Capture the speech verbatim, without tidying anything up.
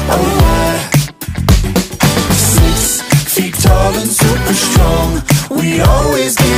oh yeah. Six feet tall and super strong, we always give